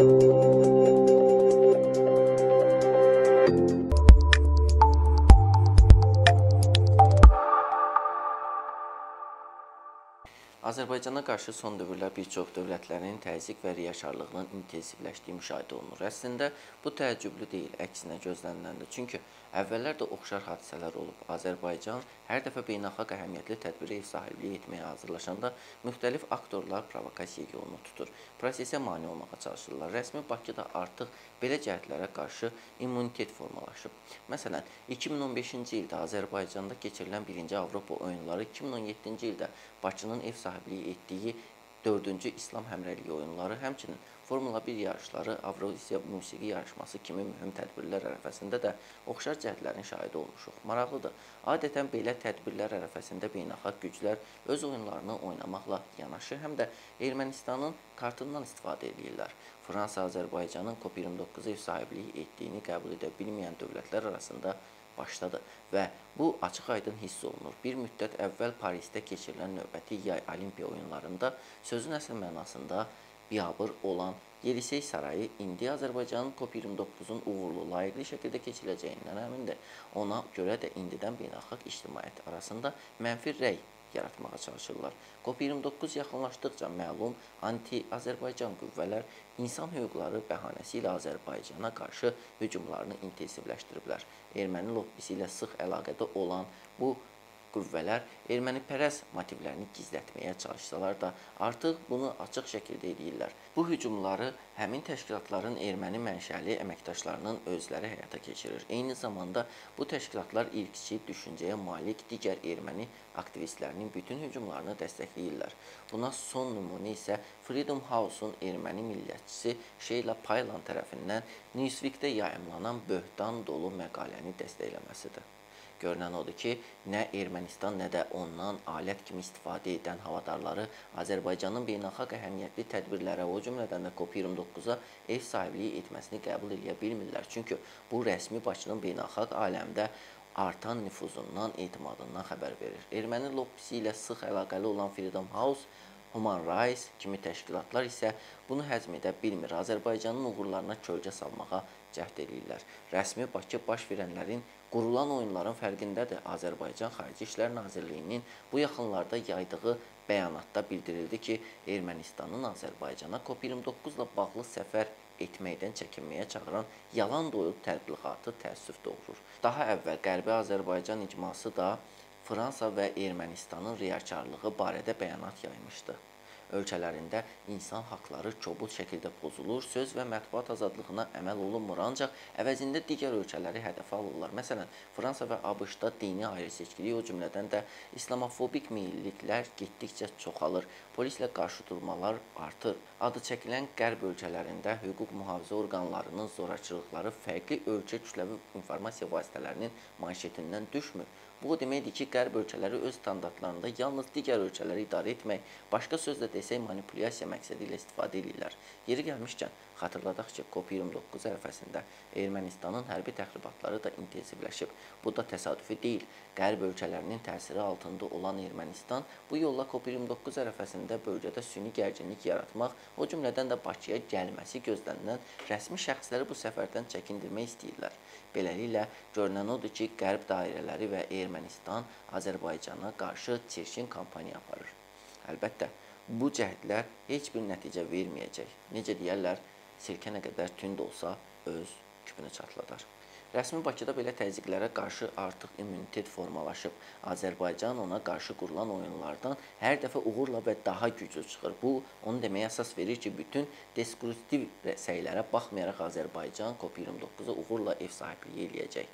Azərbaycana qarşı son dövrlər bir çox dövlətlərin təzyiq və riyakarlığının intensivləşdiyi müşahidə olunur. Əslində, bu təəccüblü deyil, əksinə gözləniləndir. Çünki əvvəllər də oxşar hadisələr olub. Azərbaycan hər dəfə beynəlxalq əhəmiyyətli tədbirə ev sahibliyi etməyə hazırlaşanda müxtəlif aktorlar provokasiya yolunu tutur. Prosesə mane olmağa çalışırlar. Rəsmi Bakıda artıq belə cəhdlərə qarşı immunitet formalaşıb. Məsələn, 2015-ci ildə Azərbaycanda keçirilən 1-ci Avropa oyunları, 2017-ci ildə Bakının ev sahibliyi etdiyi 4-cü İslam Həmrəyliyi oyunları, həmçinin Formula 1 yarışları, Avrasiya musiqi yarışması kimi mühüm tədbirlər ərəfəsində də oxşar cəhdlərin şahidi olmuşuq. Maraqlıdır. Adətən belə tədbirlər ərəfəsində beynəlxalq güclər öz oyunlarını oynamaqla yanaşı, həm də Ermənistanın kartından istifadə edirlər. Fransa Azərbaycanın COP29 ev sahibliyi etdiyini qəbul edə bilməyən dövlətlər arasında başdadır və bu açıq-aydın hiss olunur. Bir müddət əvvəl Parisdə keçirilən növbəti yay olimpiya oyunlarında sözün əsl mənasında biabır olan Yelisey sarayı indi Azərbaycanın COP29-un uğurlu, layiqli şəkildə keçiriləcəyindən əmindir. Ona görə də indidən beynəlxalq ictimaiyyət arasında mənfi rəy yaratmağa çalışırlar. COP29 yaxınlaşdıqca məlum anti-Azərbaycan qüvvələr insan hüquqları bəhanəsi ilə Azərbaycana qarşı hücumlarını intensivləşdiriblər. Erməni lobbisi ilə sıx əlaqədə olan bu qüvvələr ermənipərəst motivlərini gizlətməyə çalışsalar da artıq bunu açıq şəkildə edirlər. Bu hücumları həmin təşkilatların erməni mənşəli əməkdaşlarının özləri həyata keçirir. Eyni zamanda bu təşkilatlar irqçi düşüncəyə malik digər erməni aktivistlərinin bütün hücumlarını dəstəkləyirlər. Buna son nümunə isə Freedom House-un erməni millətçisi Şeyla Paylan tərəfindən Newsweek-də yayımlanan böhtan dolu məqaləni dəstəkləməsidir. Görünən odur ki, nə Ermənistan, nə də ondan alət kimi istifadə edən havadarları Azərbaycanın beynəlxalq əhəmiyyətli tədbirlərə, o cümlədən də COP29-a ev sahibliyi etməsini qəbul edə bilmirlər. Çünki bu rəsmi Bakının beynəlxalq aləmdə artan nüfuzundan, etimadından xəbər verir. Erməni lobbisi ilə sıx əlaqəli olan Freedom House, Human Rights kimi təşkilatlar isə bunu həzm edə bilmir. Azərbaycanın uğurlarına kölgə salmağa cəhd edirlər. Rəsmi Bakı baş verənlərin qurulan oyunların fərqindədir. Azərbaycan Xarici İşlər Nazirliyinin bu yaxınlarda yaydığı bəyanatda bildirildi ki, Ermənistanın Azərbaycana COP29 ilə bağlı səfər etməkdən çəkinməyə çağıran yalan dolu təbliğatı təəssüf doğurur. Daha əvvəl Qərbi Azərbaycan icması da Fransa və Ermənistanın riyakarlığı barədə bəyanat yaymışdı. Ölkələrində insan haqları kobud şəkildə pozulur, söz və mətbuat azadlığına əməl olunmur, ancaq əvəzində digər ölkələri hədəfə alırlar. Məsələn, Fransa və ABŞ-da dini ayrı-seçkilik, o cümlədən də islamofobik meyilliklər getdikcə çoxalır, polislə qarşı durmalar artır. Adı çəkilən qərb ölkələrində hüquq mühafizə orqanlarının zorakılıqları fərqli ölkə kütləvi informasiya vasitələrinin manşetindən düşmür. Bu o deməkdir ki, qərb ölkələri öz standartlarında yalnız digər ölkələri idarə etmək, başqa sözlə desək manipulyasiya məqsədi ilə istifadə edirlər. Yeri gəlmişkən, xatırladaq ki, COP29 ərəfəsində Ermənistanın hərbi təxribatları da intensivləşib. Bu da təsadüfi deyil. Qərb ölkələrinin təsiri altında olan Ermənistan bu yolla COP29 ərəfəsində bölgədə süni gərginlik yaratmaq, o cümlədən də Bakıya gəlməsi gözlənilən rəsmi şəxsləri bu səfərdən çəkindirmək istəyirlər. Beləliklə, görünən odur ki, qərb dairələri və Ermənistan Azərbaycana qarşı çirkin kampaniya aparır. Əlbəttə, bu cəhdlər heç bir nəticə verməyəcək. Necə deyərlər, sirkə nə qədər tünd olsa öz küpünü çatladar. Rəsmi Bakıda belə təzyiqlərə qarşı artıq immunitet formalaşıb. Azərbaycan ona qarşı qurulan oyunlardan hər dəfə uğurla və daha güclü çıxır. Bu, onu deməyə əsas verir ki, bütün deskriptiv səylərə baxmayaraq Azərbaycan COP29-a uğurla ev sahibliyi eləyəcək.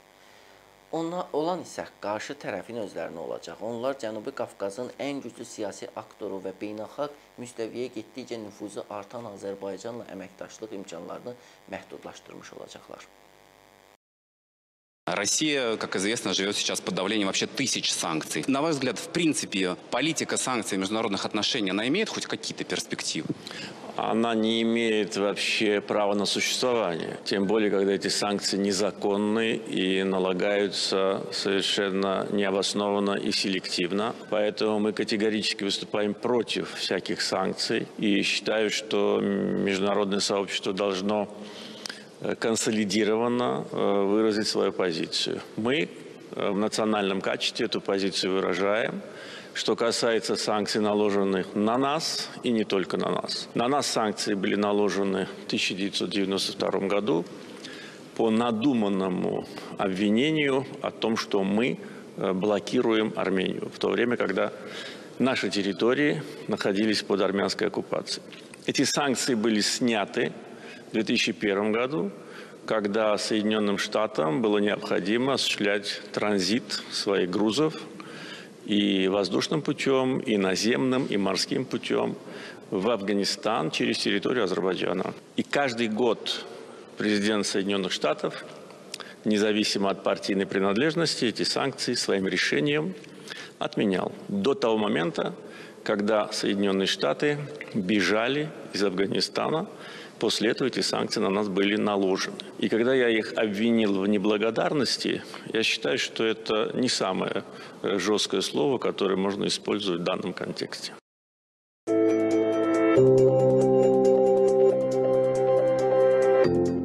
Olan isə qarşı tərəfin özlərinə olacaq. Onlar Cənubi Qafqazın ən güclü siyasi aktoru və beynəlxalq müstəviyə getdikcə nüfuzu artan Azərbaycanla əməkdaşlıq imkanlarını məhdudlaşdırmış olacaqlar. Россия, как известно, живет сейчас под давлением вообще тысяч санкций. На ваш взгляд, в принципе, политика санкций в международных отношениях, она имеет хоть какие-то перспективы? Она не имеет вообще права на существование. Тем более, когда эти санкции незаконны и налагаются совершенно необоснованно и селективно. Поэтому мы категорически выступаем против всяких санкций и считаю, что международное сообщество должно консолидированно выразить свою позицию. Мы в национальном качестве эту позицию выражаем. Что касается санкций, наложенных на нас, и не только на нас. На нас санкции были наложены в 1992 году по надуманному обвинению о том, что мы блокируем Армению, в то время, когда наши территории находились под армянской оккупацией. Эти санкции были сняты в 2001 году, когда Соединенным Штатам было необходимо осуществлять транзит своих грузов и воздушным путем, и наземным, и морским путем в Афганистан через территорию Азербайджана. И каждый год президент Соединенных Штатов, независимо от партийной принадлежности, эти санкции своим решением отменял. До того момента, когда Соединенные Штаты бежали из Афганистана, после этого эти санкции на нас были наложены. И когда я их обвинил в неблагодарности, я считаю, что это не самое жесткое слово, которое можно использовать в данном контексте.